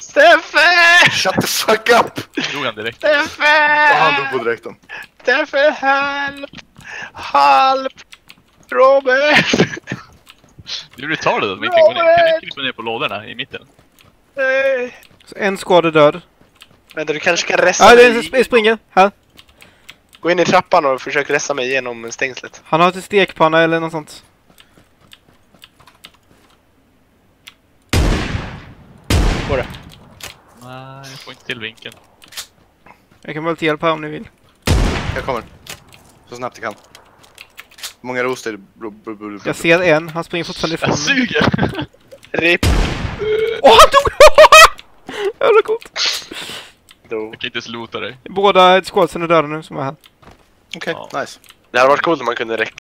Steffe! Shut the fuck up! Drog han direkt. Steffe! Han dog på direkten. Steffe, help! Help! Robert! Du är retarded att vi inte kan gå ner. Kan ni krypa ner på lådorna i mitten? Nej. Så en skåd är död. Vänta, du kanske kan resta Ja, mig. det springer. Här. Gå in i trappan och försök resta mig genom stängslet. Han har ett stekpanna eller något sånt. Går det? Nej, jag får inte till vinkeln. Jag kan väl till hjälp här om ni vill. Jag kommer. Så snabbt jag kan. Hur många roster? Jag ser en. Han springer fortfarande ifrån Jag mig. suger! RIP. Åh, han tog! Jävla coolt. Då. Jag kan inte ens loota dig. Båda skådsen är döda nu som är här. Okej, Ja. nice. Det hade varit coolt om man kunde